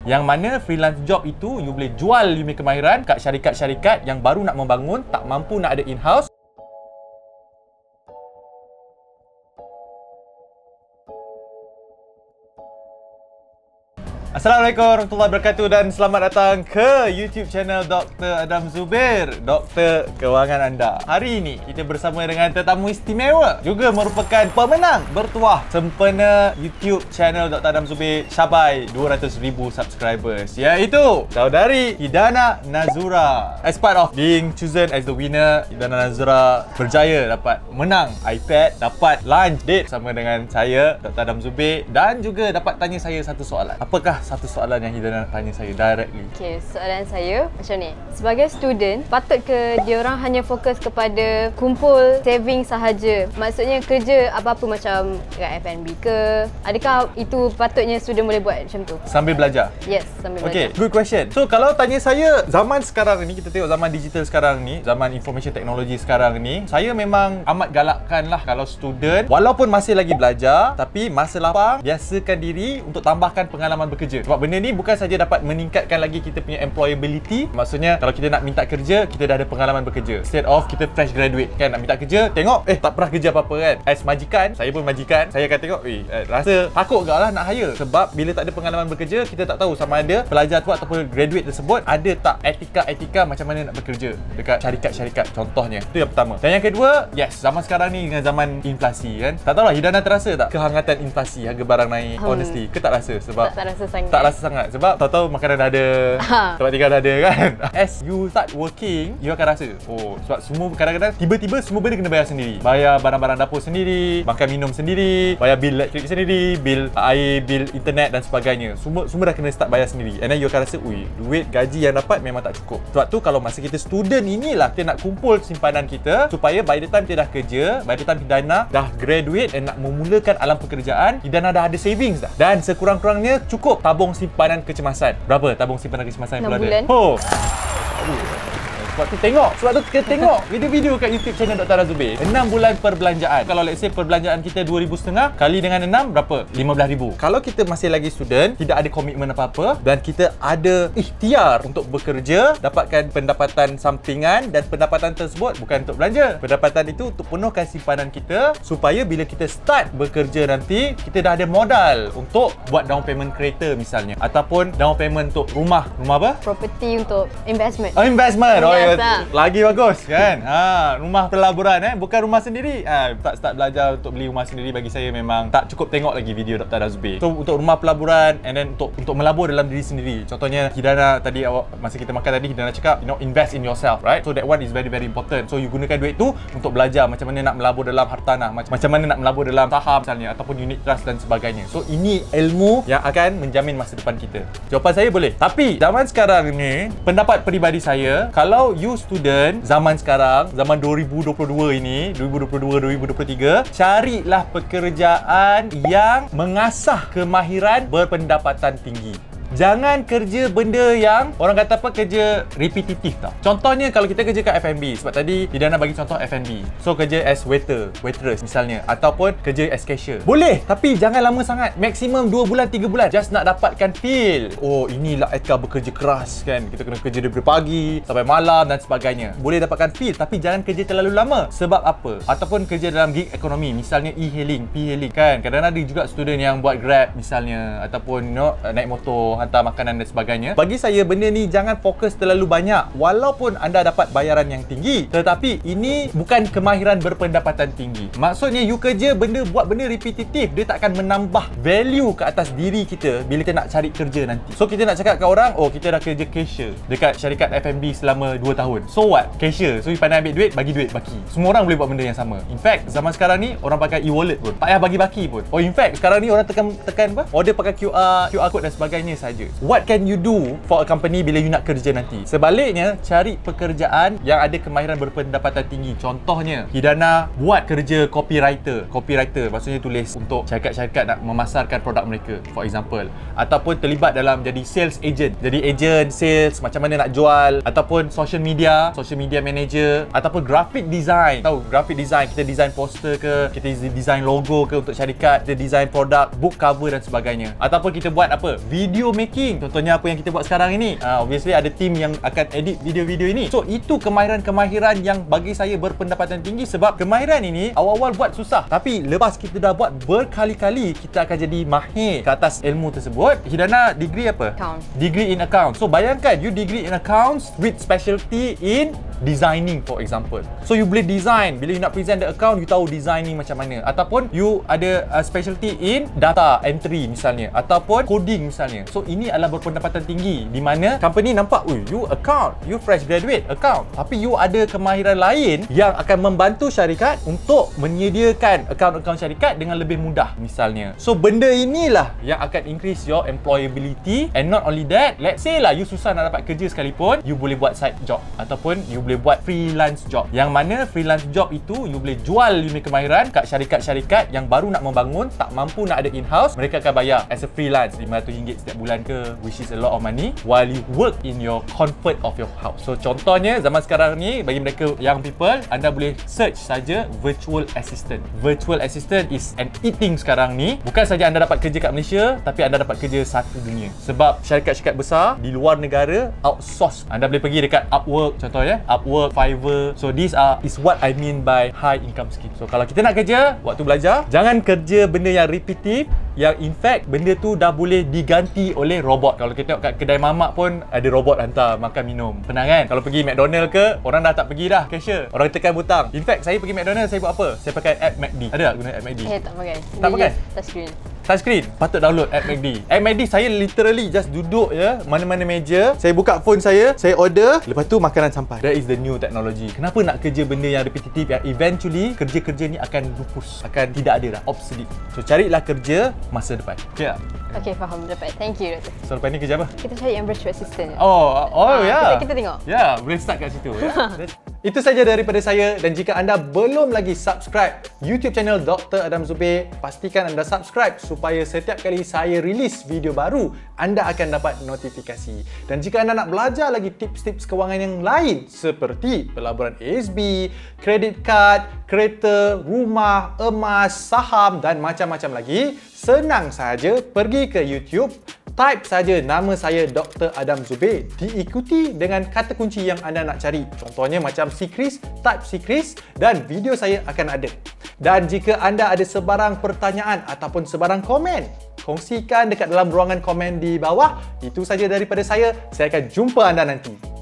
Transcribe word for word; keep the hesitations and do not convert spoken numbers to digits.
Yang mana freelance job itu you boleh jual you punya kemahiran kat syarikat-syarikat yang baru nak membangun, tak mampu nak ada in-house. Assalamualaikum warahmatullahi wabarakatuh dan selamat datang ke YouTube channel Doktor Adam Zubir, Doktor Kewangan Anda. Hari ini kita bersama dengan tetamu istimewa, juga merupakan pemenang bertuah sempena YouTube channel Doktor Adam Zubir capai dua ratus ribu subscribers, iaitu saudari Hidana Nazura. As part of being chosen as the winner, Hidana Nazura berjaya dapat menang iPad, dapat lunch date sama dengan saya, Doktor Adam Zubir, dan juga dapat tanya saya satu soalan. Apakah satu soalan yang Hidana nak tanya saya directly? Okay, soalan saya macam ni. Sebagai student, patut ke diorang hanya fokus kepada kumpul saving sahaja? Maksudnya kerja apa-apa macam kat F and B ke? Adakah itu patutnya student boleh buat macam tu? Sambil belajar? Yes, sambil Okay, belajar. good question. So, kalau tanya saya, zaman sekarang ni, kita tengok zaman digital sekarang ni, zaman information technology sekarang ni, saya memang amat galakkan lah kalau student, walaupun masih lagi belajar, tapi masa lapang, biasakan diri untuk tambahkan pengalaman bekerja. Sebab benda ni bukan saja dapat meningkatkan lagi kita punya employability. Maksudnya kalau kita nak minta kerja, kita dah ada pengalaman bekerja. Instead of kita fresh graduate kan, nak minta kerja, tengok eh tak pernah kerja apa-apa kan. As majikan, saya pun majikan, saya akan tengok eh, eh rasa takut gak lah nak hire. Sebab bila tak ada pengalaman bekerja, kita tak tahu sama ada pelajar tu ataupun graduate tersebut ada tak etika-etika macam mana nak bekerja dekat syarikat-syarikat contohnya. Itu yang pertama. Dan yang kedua, yes, zaman sekarang ni dengan zaman inflasi kan. Tak tahulah Hidana terasa tak kehangatan inflasi, harga barang naik hmm. honestly ke tak rasa? Sebab tak, tak rasa sangat. Tak rasa sangat sebab tahu-tahu makanan dah ada, tempat tinggal dah ada kan. As you start working, you akan rasa oh, sebab semua kadang-kadang tiba-tiba semua benda kena bayar sendiri. Bayar barang-barang dapur sendiri, makan minum sendiri, bayar bil elektrik sendiri, bil air, bil internet dan sebagainya. Semua semua dah kena start bayar sendiri. And then you akan rasa, ui, duit gaji yang dapat memang tak cukup. Sebab tu kalau masa kita student inilah kita nak kumpul simpanan kita supaya by the time kita dah kerja, by the time Hidana dah graduate dan nak memulakan alam pekerjaan, Hidana dah ada savings dah. Dan sekurang-kurangnya cukup tabung simpanan kecemasan. Berapa tabung simpanan kecemasan yang perlu ada? enam bulan. Oh. Sebab tu tengok, sebab tu kita tengok video-video kat YouTube channel Doktor Adam Zubir. enam bulan perbelanjaan. Kalau let's say perbelanjaan kita dua ribu setengah kali dengan enam berapa? lima belas ribu. Kalau kita masih lagi student, tidak ada komitmen apa-apa dan kita ada ikhtiar untuk bekerja, dapatkan pendapatan sampingan dan pendapatan tersebut bukan untuk belanja. Pendapatan itu untuk penuhkan simpanan kita supaya bila kita start bekerja nanti, kita dah ada modal untuk buat down payment kereta misalnya ataupun down payment untuk rumah. Rumah apa? Property untuk investment. Oh, investment. Oh, Yes, lagi bagus kan. Ha, rumah pelaburan eh, bukan rumah sendiri. Ha, tak start belajar untuk beli rumah sendiri bagi saya memang tak cukup tengok lagi video Doktor Adam Zubir. So untuk rumah pelaburan and then untuk untuk melabur dalam diri sendiri. Contohnya Hidana tadi awak masa kita makan tadi Hidana cakap, you know, invest in yourself, right? So that one is very very important. So you gunakan duit tu untuk belajar macam mana nak melabur dalam hartanah, macam, macam mana nak melabur dalam saham misalnya ataupun unit trust dan sebagainya. So ini ilmu yang akan menjamin masa depan kita. Jawapan saya boleh. Tapi zaman sekarang ni, pendapat peribadi saya, kalau you student zaman sekarang, zaman dua ribu dua puluh dua ini, dua ribu dua puluh dua dua ribu dua puluh tiga, carilah pekerjaan yang mengasah kemahiran berpendapatan tinggi. Jangan kerja benda yang orang kata apa, kerja repetitif tau. Contohnya kalau kita kerja kat F and B, sebab tadi Hidana bagi contoh F and B. So kerja as waiter, waitress misalnya, ataupun kerja as cashier. Boleh, tapi jangan lama sangat. Maksimum dua bulan, tiga bulan. Just nak dapatkan feel. Oh, inilah etika bekerja keras kan. Kita kena kerja daripada pagi sampai malam dan sebagainya. Boleh dapatkan feel, tapi jangan kerja terlalu lama. Sebab apa? Ataupun kerja dalam gig ekonomi, misalnya e-hailing, P-hailing kan. Kadang-kadang ada juga student yang buat Grab misalnya, ataupun you know, naik motor, hantar makanan dan sebagainya. Bagi saya benda ni jangan fokus terlalu banyak. Walaupun anda dapat bayaran yang tinggi, tetapi ini bukan kemahiran berpendapatan tinggi. Maksudnya you kerja benda, buat benda repetitif, dia tak akan menambah value ke atas diri kita bila kita nak cari kerja nanti. So kita nak cakap kat orang, oh kita dah kerja cashier dekat syarikat F and B selama dua tahun. So what? Cashier. So you pandai ambil duit, bagi duit, baki. Semua orang boleh buat benda yang sama. In fact, zaman sekarang ni orang pakai e-wallet pun. Tak payah bagi-baki pun. Oh in fact, sekarang ni orang tekan tekan apa? Order pakai Q R, Q R code dan sebagainya saja. What can you do for a company bila you nak kerja nanti? Sebaliknya, cari pekerjaan yang ada kemahiran berpendapatan tinggi. Contohnya, Hidana buat kerja copywriter. Copywriter maksudnya tulis untuk syarikat-syarikat nak memasarkan produk mereka, for example. Ataupun terlibat dalam jadi sales agent. Jadi agent, sales, macam mana nak jual. Ataupun social media, social media manager. Ataupun graphic design. Tahu, graphic design, kita design poster ke, kita design logo ke untuk syarikat, kita design produk, book cover dan sebagainya. Ataupun kita buat apa? Video making. Contohnya apa yang kita buat sekarang ini. Uh, obviously ada team yang akan edit video-video ini. So itu kemahiran-kemahiran yang bagi saya berpendapatan tinggi, sebab kemahiran ini awal-awal buat susah, tapi lepas kita dah buat berkali-kali, kita akan jadi mahir ke atas ilmu tersebut. Hidana degree apa? Account. Degree in account. So bayangkan you degree in accounts with specialty in designing, for example. So you boleh design. Bila you nak present the account, you tahu designing macam mana. Ataupun you ada uh, specialty in data entry misalnya, ataupun coding misalnya. So ini adalah berpendapatan tinggi, di mana company nampak, "Ui, you account, you fresh graduate account." Tapi you ada kemahiran lain yang akan membantu syarikat untuk menyediakan akaun-akaun syarikat dengan lebih mudah misalnya. So benda inilah yang akan increase your employability. And not only that, let's say lah you susah nak dapat kerja sekalipun, you boleh buat side job ataupun you boleh buat freelance job. Yang mana freelance job itu you boleh jual you punya kemahiran kat syarikat-syarikat yang baru nak membangun, tak mampu nak ada in-house. Mereka akan bayar as a freelance lima ratus ringgit setiap bulan ke, which is a lot of money, while you work in your comfort of your house. So contohnya zaman sekarang ni, bagi mereka young people, anda boleh search saja virtual assistant. Virtual assistant is an eating sekarang ni. Bukan saja anda dapat kerja kat Malaysia, tapi anda dapat kerja satu dunia. Sebab syarikat-syarikat besar di luar negara outsource. Anda boleh pergi dekat Upwork contohnya, Upwork, Fiverr. So these are is what I mean by high income scheme. So kalau kita nak kerja, waktu belajar, jangan kerja benda yang repetitif, yang in fact benda tu dah boleh diganti oleh robot. Kalau kita tengok kat kedai mamak pun ada robot hantar makan minum. Pernah kan? Kalau pergi McDonald ke, orang dah tak pergi dah cashier. Orang tekan butang. In fact, saya pergi McDonald, saya buat apa? Saya pakai app McD. Ada tak guna app McD? Eh, tak pakai. Tak pakai? Touchscreen. Touchscreen. Patut download app McD. App McD saya literally just duduk ya, mana-mana meja, saya buka phone saya, saya order, lepas tu makanan sampai. That is the new technology. Kenapa nak kerja benda yang repetitif yang eventually kerja-kerja ni akan lupus, akan tidak ada dah, obsolete. So carilah kerja masa depan. Okay tak? Okay, faham. Dapat. Thank you, Doktor. So lepas ni kerja apa? Kita cari yang virtual assistant. Oh, oh Ah, ya. Yeah. Kita, kita tengok. Ya, yeah, boleh start kat situ ya. Itu saja daripada saya, dan jika anda belum lagi subscribe YouTube channel Doktor Adam Zubair, pastikan anda subscribe supaya setiap kali saya release video baru, anda akan dapat notifikasi. Dan jika anda nak belajar lagi tips-tips kewangan yang lain seperti pelaburan A S B, credit card, kereta, rumah, emas, saham dan macam-macam lagi, senang saja pergi ke YouTube, type saja nama saya Doktor Adam Zubair, diikuti dengan kata kunci yang anda nak cari. Contohnya macam Sikris, type Sikris dan video saya akan ada. Dan jika anda ada sebarang pertanyaan ataupun sebarang komen, kongsikan dekat dalam ruangan komen di bawah. Itu saja daripada saya. Saya akan jumpa anda nanti.